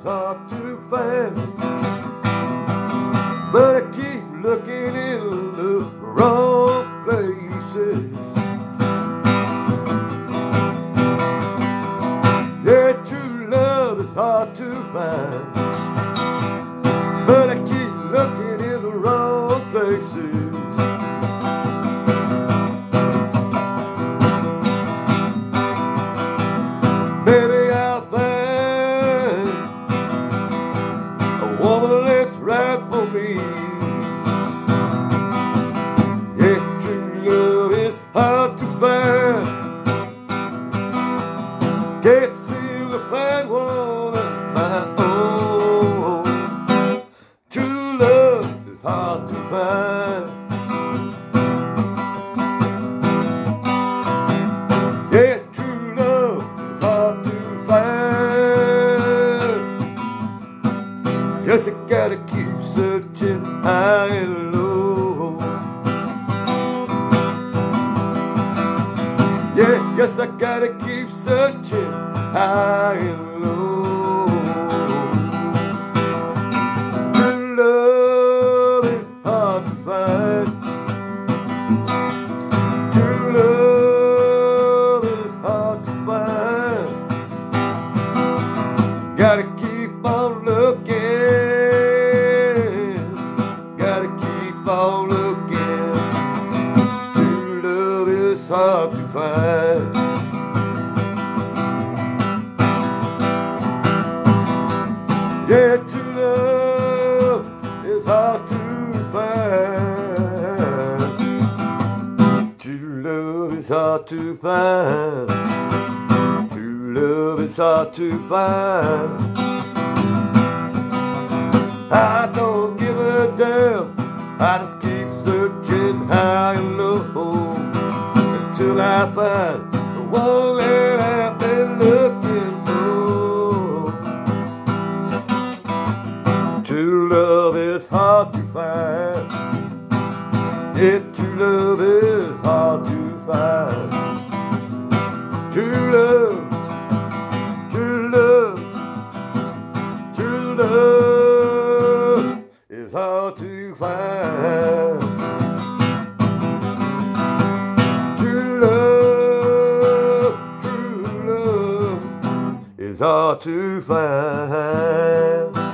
hard to find, but I keep looking in the wrong places. Yeah, true love is hard to find, but I keep looking in the wrong places. Maybe I'll find a woman that's right for me. Yeah, true love is hard to find. Can't seem to find one of my own. True love is hard to find. Yeah, true love is hard to find. Yes, I gotta keep searching high and low. Yeah, guess I gotta keep searching high and low. True love is hard to find. True love is hard to find. Gotta keep on looking. Gotta keep on looking. True love is hard to find. Yeah, true love is hard to find. True love is hard to find. True love is hard to find. I don't give a damn. I just keep searching high and low until I find the one that I've been looking for. True love is hard to find. Yeah, true love is hard to find. True love, true love, true love is hard to find. True love is hard to find.